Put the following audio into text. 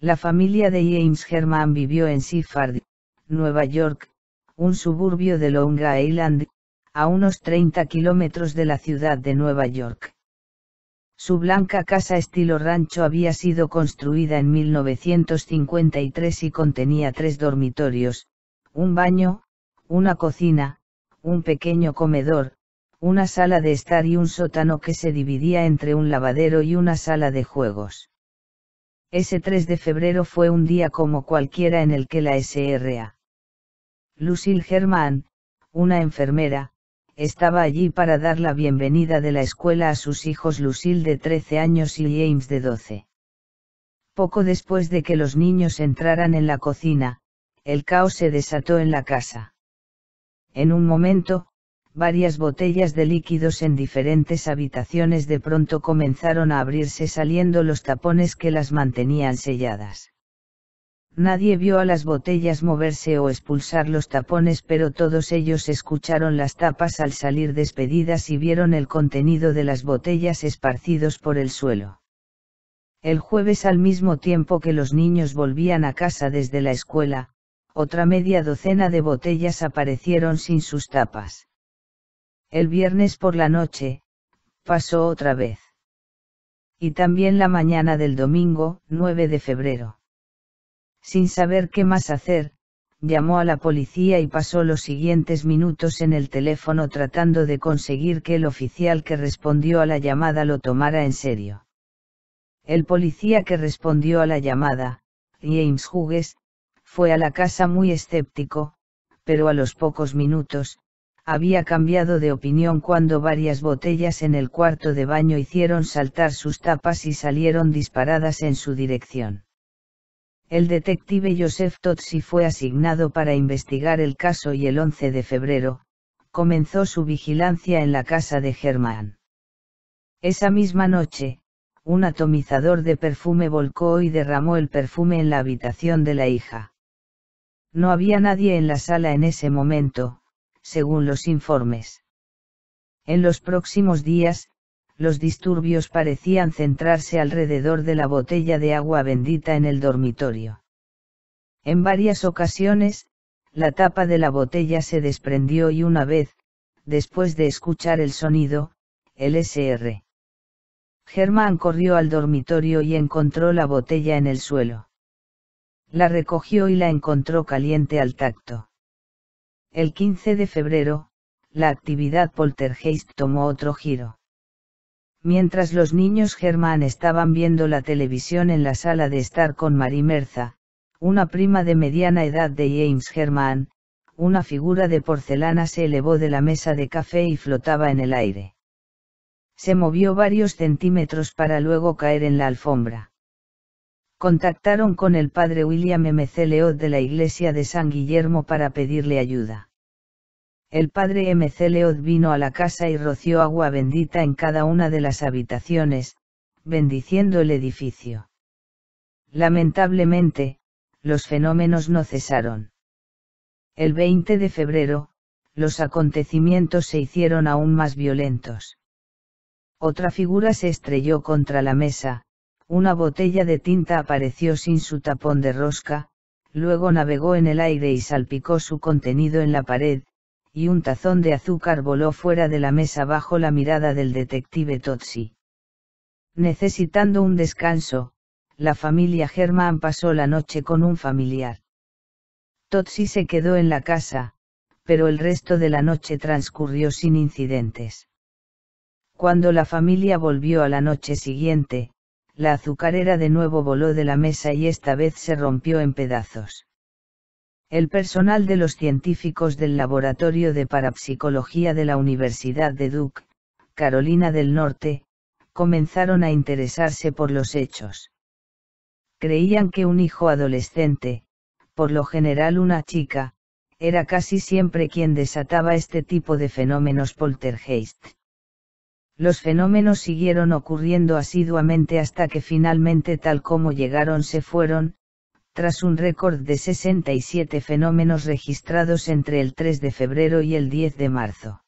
La familia de James Herman vivió en Seaford, Nueva York, un suburbio de Long Island, a unos 30 kilómetros de la ciudad de Nueva York. Su blanca casa estilo rancho había sido construida en 1953 y contenía 3 dormitorios, un baño, una cocina, un pequeño comedor, una sala de estar y un sótano que se dividía entre un lavadero y una sala de juegos. Ese 3 de febrero fue un día como cualquiera en el que la Sra. Lucille Herman, una enfermera, estaba allí para dar la bienvenida de la escuela a sus hijos Lucille de 13 años y James de 12. Poco después de que los niños entraran en la cocina, el caos se desató en la casa. En un momento, varias botellas de líquidos en diferentes habitaciones de pronto comenzaron a abrirse saliendo los tapones que las mantenían selladas. Nadie vio a las botellas moverse o expulsar los tapones, pero todos ellos escucharon las tapas al salir despedidas y vieron el contenido de las botellas esparcidos por el suelo. El jueves, al mismo tiempo que los niños volvían a casa desde la escuela, otra media docena de botellas aparecieron sin sus tapas. El viernes por la noche, pasó otra vez. Y también la mañana del domingo, 9 de febrero. Sin saber qué más hacer, llamó a la policía y pasó los siguientes minutos en el teléfono tratando de conseguir que el oficial que respondió a la llamada lo tomara en serio. El policía que respondió a la llamada, James Hughes, fue a la casa muy escéptico, pero a los pocos minutos, había cambiado de opinión cuando varias botellas en el cuarto de baño hicieron saltar sus tapas y salieron disparadas en su dirección. El detective Joseph Totsi fue asignado para investigar el caso y el 11 de febrero, comenzó su vigilancia en la casa de Herman. Esa misma noche, un atomizador de perfume volcó y derramó el perfume en la habitación de la hija. No había nadie en la sala en ese momento, según los informes. En los próximos días, los disturbios parecían centrarse alrededor de la botella de agua bendita en el dormitorio. En varias ocasiones, la tapa de la botella se desprendió y una vez, después de escuchar el sonido, el Sr. Herman corrió al dormitorio y encontró la botella en el suelo. La recogió y la encontró caliente al tacto. El 15 de febrero, la actividad poltergeist tomó otro giro. Mientras los niños Herman estaban viendo la televisión en la sala de estar con Mary Merza, una prima de mediana edad de James Herman, una figura de porcelana se elevó de la mesa de café y flotaba en el aire. Se movió varios centímetros para luego caer en la alfombra. Contactaron con el padre William M. C. Leod de la iglesia de San Guillermo para pedirle ayuda. El padre M. C. Leod vino a la casa y roció agua bendita en cada una de las habitaciones, bendiciendo el edificio. Lamentablemente, los fenómenos no cesaron. El 20 de febrero, los acontecimientos se hicieron aún más violentos. Otra figura se estrelló contra la mesa, una botella de tinta apareció sin su tapón de rosca, luego navegó en el aire y salpicó su contenido en la pared, y un tazón de azúcar voló fuera de la mesa bajo la mirada del detective Totsi. Necesitando un descanso, la familia Herman pasó la noche con un familiar. Totsi se quedó en la casa, pero el resto de la noche transcurrió sin incidentes. Cuando la familia volvió a la noche siguiente, la azucarera de nuevo voló de la mesa y esta vez se rompió en pedazos. El personal de los científicos del Laboratorio de Parapsicología de la Universidad de Duke, Carolina del Norte, comenzaron a interesarse por los hechos. Creían que un hijo adolescente, por lo general una chica, era casi siempre quien desataba este tipo de fenómenos poltergeist. Los fenómenos siguieron ocurriendo asiduamente hasta que finalmente tal como llegaron se fueron, tras un récord de 67 fenómenos registrados entre el 3 de febrero y el 10 de marzo.